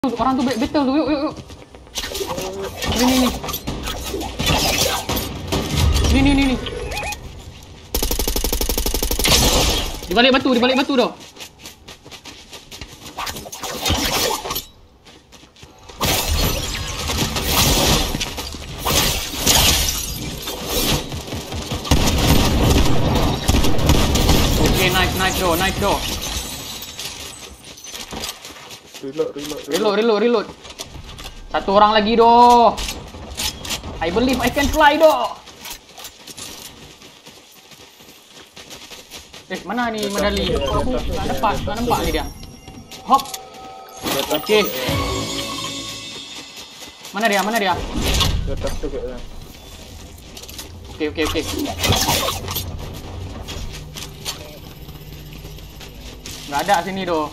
Orang tu battle tu. Yuk. Ni. Ni. Di balik batu tu. Okay, nice bro. Reload. Satu orang lagi doh. I believe I can fly doh. Mana ni medali? Aku tak nampak ni dia. Hop. Okey. Mana dia? Di atas tu kat sana. Okey. Enggak ada sini doh.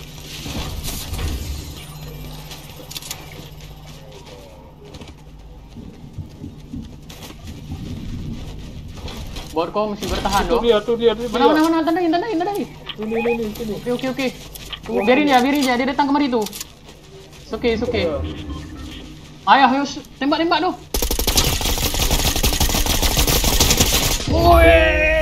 Bot kau mesti bertahan doh. Tu dia. Mana? Tandain. Ini, sini. Okey. Biarin dia. Dia datang kemari tu. It's okay. Ayo tembak doh. Woi.